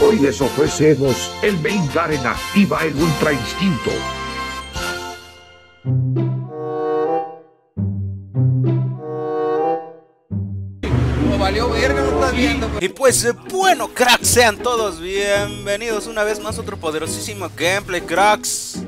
Hoy les ofrecemos el main Garen activa el Ultra Instinto. Valió verga, no estás viendo. Y pues bueno, cracks, sean todos bienvenidos una vez más a otro poderosísimo gameplay, cracks.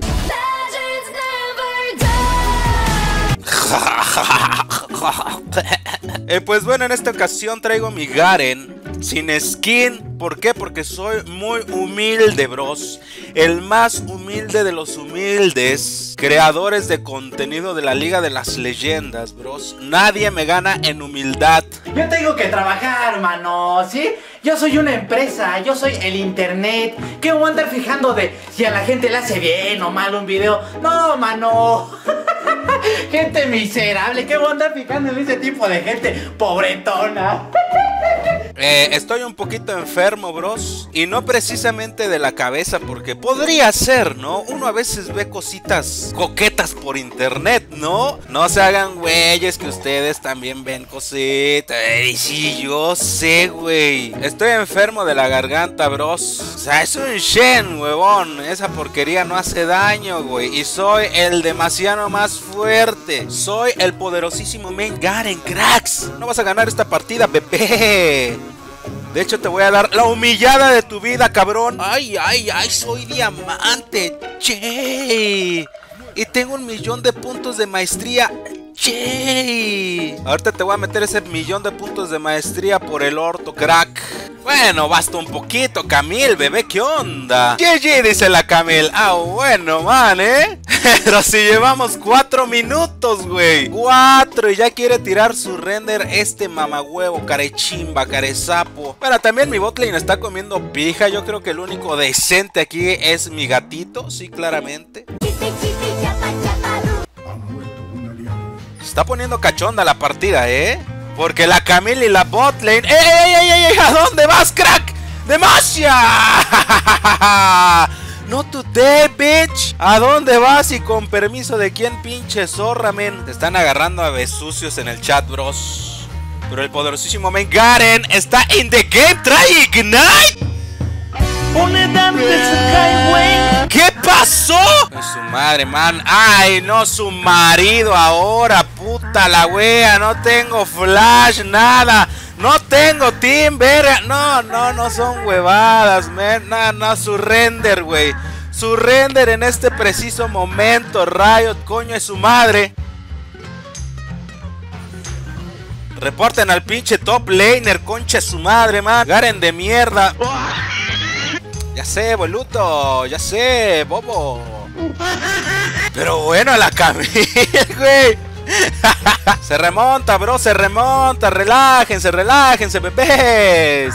Pues bueno, en esta ocasión traigo mi Garen sin skin. ¿Por qué? Porque soy muy humilde, bros. El más humilde de los humildes creadores de contenido de la Liga de las Leyendas, bros. Nadie me gana en humildad. Yo tengo que trabajar, mano, ¿sí? Yo soy una empresa, yo soy el internet. ¿Qué voy a andar fijando de si a la gente le hace bien o mal un video? No, mano. Gente miserable, ¿qué voy a andar fijando en ese tipo de gente pobretona? Estoy un poquito enfermo, bros. Y no precisamente de la cabeza, porque podría ser, ¿no? Uno a veces ve cositas coquetas por internet, ¿no? No se hagan güeyes, que ustedes también ven cositas. Ay, sí, yo sé, güey. Estoy enfermo de la garganta, bros. O sea, es un Shen, huevón. Esa porquería no hace daño, güey. Y soy el demasiado más fuerte. Soy el poderosísimo main Garen, cracks. No vas a ganar esta partida, bebé. De hecho, te voy a dar la humillada de tu vida, cabrón. Ay, ay, ay, soy diamante, che. Y tengo 1.000.000 de puntos de maestría, che. Ahorita te voy a meter ese 1.000.000 de puntos de maestría por el orto, crack. Bueno, basta un poquito, Camil, bebé, ¿qué onda? GG, dice la Camil. Ah, bueno, man, Pero si llevamos 4 minutos, güey. 4 y ya quiere tirar su render este mamahuevo, carechimba, carezapo. Bueno, también mi botlane está comiendo pija. Yo creo que el único decente aquí es mi gatito, sí, claramente. Se está poniendo cachonda la partida, Porque la Camille y la botlane... ¡Ey! ¿A dónde vas, crack? ¡Demacia! No today, bitch. ¿A dónde vas y con permiso de quién, pinche zorra, men? Te están agarrando a besucios en el chat, bros. Pero el poderosísimo main Garen está in the game. Try Ignite. ¿Qué pasó? Es su madre, man. Ay, no, su marido ahora. Puta la wea. No tengo flash, nada. No tengo team, verga. No son huevadas, man. No, su render, güey. Su render en este preciso momento. Riot, coño de su madre. Reporten al pinche top laner, concha de su madre, man. Garen de mierda. Ya sé, boludo, ya sé, bobo. Pero bueno, la Camille, güey. Se remonta, bro, se remonta. Relájense, bebés.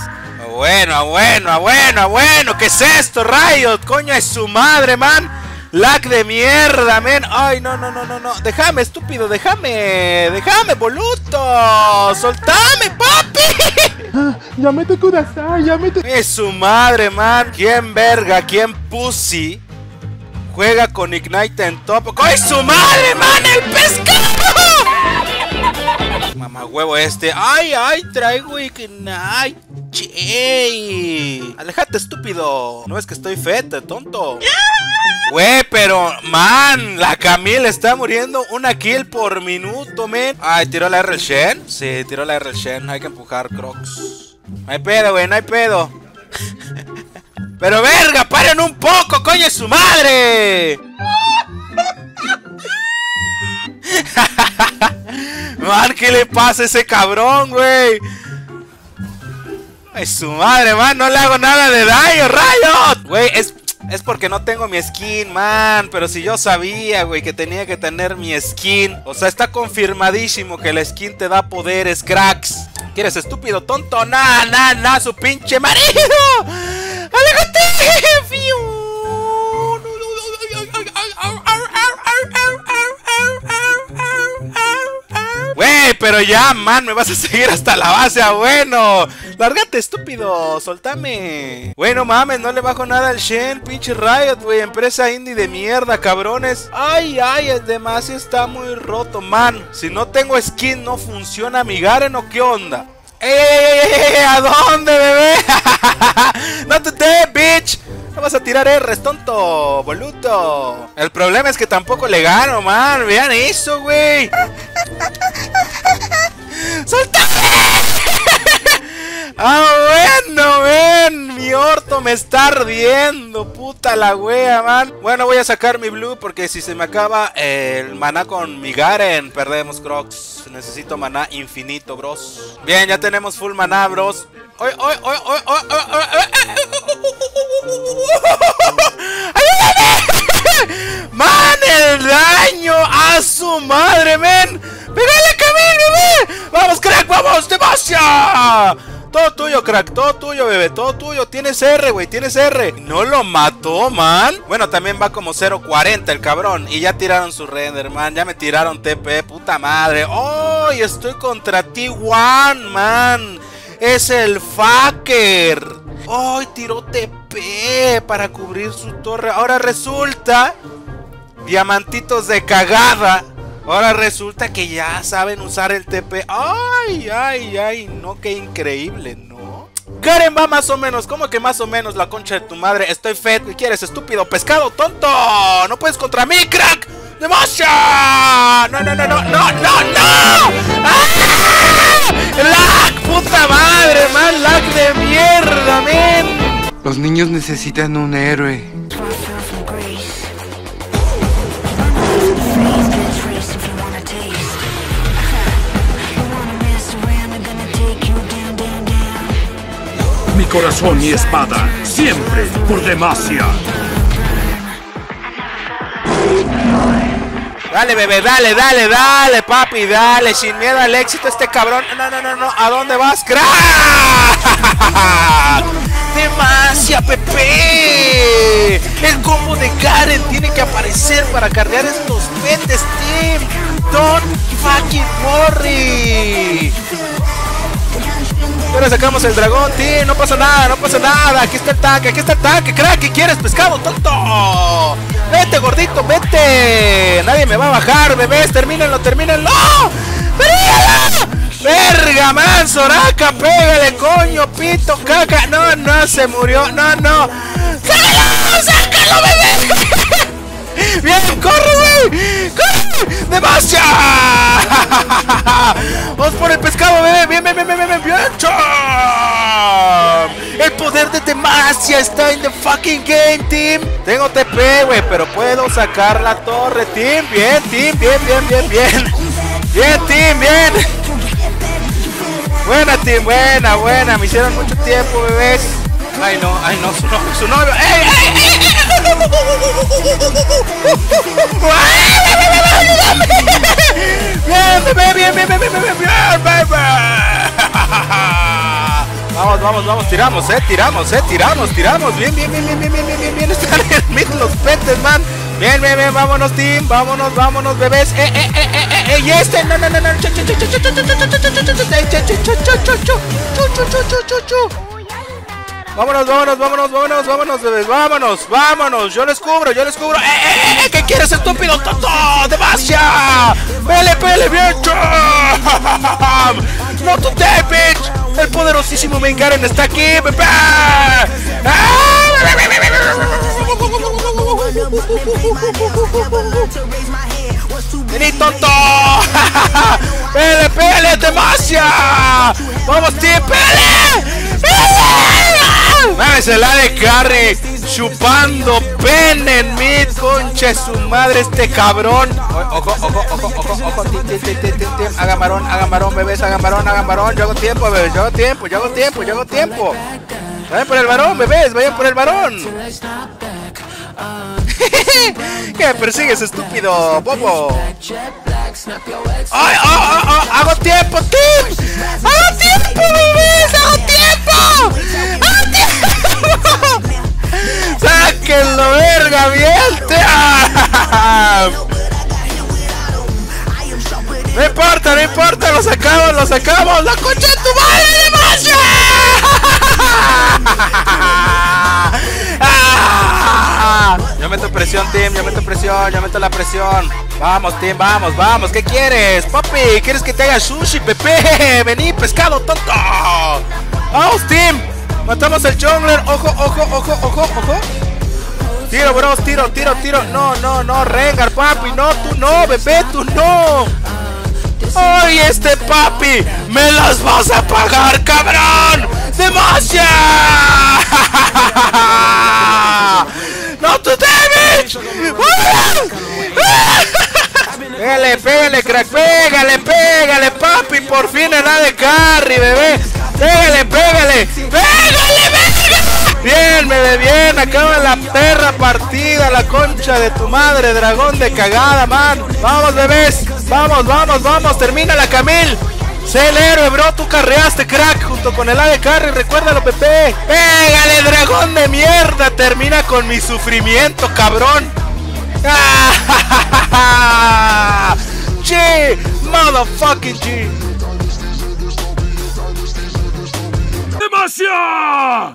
Bueno. ¿Qué es esto, Riot? Coño, es su madre, man. Lag de mierda, man. Ay, no. Déjame, estúpido, déjame, boludo. Soltame, papi. Llámete Kudasai, llámete. Es su madre, man. ¿Quién verga? ¿Quién pussy juega con Ignite en top? ¡Ay, su madre, man! ¡El pescado! Mamá huevo este. Ay, traigo Ignite. Che. Alejate, estúpido. No es que estoy fete, tonto. Güey, pero, man, la Camille está muriendo una kill por minuto, man. Ay, ¿tiró la R el Shen? Sí, tiró la R el Shen. Hay que empujar, Crocs. No hay pedo, güey, no hay pedo. Pero verga, paren un poco, coño, es su madre. Man, ¿qué le pasa a ese cabrón, güey? Es su madre, man, no le hago nada de daño, Riot. Güey, es porque no tengo mi skin, man. Pero si yo sabía, güey, que tenía que tener mi skin. O sea, está confirmadísimo que la skin te da poderes, cracks. ¿Quieres, estúpido, tonto? Nah, su pinche marido. ¡Aléjate! Güey, pero ya, man, me vas a seguir hasta la base, bueno. Lárgate, estúpido, soltame. Bueno, mames, no le bajo nada al Shen, pinche Riot, güey. Empresa indie de mierda, cabrones. Ay, el demasiado está muy roto, man. Si no tengo skin, ¿no funciona mi Garen o qué onda? ¿A dónde, bebé? No te vas a tirar R's, tonto, boludo. El problema es que tampoco le gano, man. Vean eso, güey. ¡Suéltame! Ah, bueno, ven, mi orto me está ardiendo, puta la wea, man. Bueno, voy a sacar mi blue porque si se me acaba el maná con mi Garen, perdemos, Crocs. Necesito maná infinito, bros. Bien, ya tenemos full maná, bros. Man, el daño a su madre, men. ¡Pégale, Camil, bebé! ¡Vamos, crack, vamos! ¡Demacia! Todo tuyo, crack, todo tuyo, bebé, todo tuyo. Tienes R, güey, tienes R. ¿No lo mató, man? Bueno, también va como 0.40 el cabrón. Y ya tiraron su render, man. Ya me tiraron TP, puta madre. ¡Oh! Y estoy contra T1, man. Es el fucker. ¡Oh! Tiró TP para cubrir su torre. Ahora resulta... diamantitos de cagada. Ahora resulta que ya saben usar el TP. ¡Ay, ay, ay! No, qué increíble, ¿no? Garen va más o menos. ¿Cómo que más o menos, la concha de tu madre? Estoy fed. ¿Qué quieres, estúpido pescado tonto? ¡No puedes contra mí, crack! ¡Demasha! ¡No, no, no, no, no, no, no! ¡Ah! ¡Lag! ¡Puta madre, man! ¡Lag de mierda, men! Los niños necesitan un héroe. Mi corazón y espada, siempre por Demacia. Dale, bebé, dale, dale, dale, papi, dale, sin miedo al éxito este cabrón. No, no, no, no, ¿a dónde vas, crack? Demacia, Pepe. El combo de Garen tiene que aparecer para cargar estos petes, team. Don't fucking worry. Ahora sacamos el dragón, tío. No pasa nada, no pasa nada. Aquí está el tanque, crack. ¿Qué quieres, pescado, tonto? Vete, gordito, vete. Nadie me va a bajar, bebés. Termínenlo, termínenlo. ¡Termínalo! Verga, man, Soraka, pégale, coño, pito, caca. No, no, se murió. No, no. ¡Sácalo, sácalo, bebé! ¡Bien, corre, güey! ¡Corre! ¡Demacia! ¡Vamos por el pescado, bebé! ¡Bien, bien, bien, bien, bien! ¡Bien, cham! El poder de Demacia está en the fucking game, team. Tengo TP, güey, pero puedo sacar la torre, team. Bien, team, bien, bien, bien, bien. Bien, team, bien. Buena, team, buena, buena. Me hicieron mucho tiempo, bebés. Ay, no, su novio. ¡Ey, ey, ey! Bien, bebé, bien, bien, bien, bien, bien, bien, bebé. Vamos, vamos, vamos, tiramos, tiramos. Bien, bien, bien, bien, bien, bien, bien, bien. Están en mid los petes, man. Bien, bien, bien, vámonos, team. Vámonos, vámonos, bebés. Y este, no, no, no, no. Vámonos, vámonos, vámonos, vámonos, vámonos, bebés, vámonos, vámonos, yo les cubro, ¿qué quieres, estúpido tonto? ¡Demacia! ¡Pele, pele, bien! ¡No today, bitch! El poderosísimo Main Garen está aquí, bebé. ¡Vení, tonto! ¡Pele, pele, Demacia! ¡Vamos, tío, pele! Mames, el AD Carry chupando pene en mid, concha de su madre este cabrón. Ojo, ojo, ojo, ojo, ojo, hagan varón, bebés, hagan varón. Yo hago tiempo, bebés, yo hago tiempo. Vayan por el varón, bebés, vayan por el varón. ¿Qué me persigues, estúpido bobo? ¡Ay, hago tiempo, team! ¡Hago tiempo, bebés! ¡Hago tiempo! ¡Sáquenlo, verga! ¡Bien! No importa, no importa, lo sacamos. ¡La concha de tu madre, Demacia! Yo meto presión, team, yo meto la presión. Vamos, team, vamos, ¿qué quieres? Papi, ¿quieres que te haga sushi, Pepe? Vení, pescado, tonto. Vamos, team. Matamos al jungler, ojo. Tiro, bros, tiro. No, Rengar, papi, no, tú no, bebé, tú no. ¡Ay, este papi! ¡Me las vas a pagar, cabrón! ¡Demasiado! ¡No, tú damage! Pégale, crack, pégale, papi, por fin nada de carry, bebé. Pégale. Bien, bebé, bien, acaba la perra partida, la concha de tu madre, dragón de cagada, man. Vamos, bebés, vamos, termina la Camil. Sé el héroe, bro, tú carreaste, crack, junto con el AD Carry, recuérdalo, Pepe. Pégale, dragón de mierda, termina con mi sufrimiento, cabrón. G, motherfucking G. ¡Demasiado!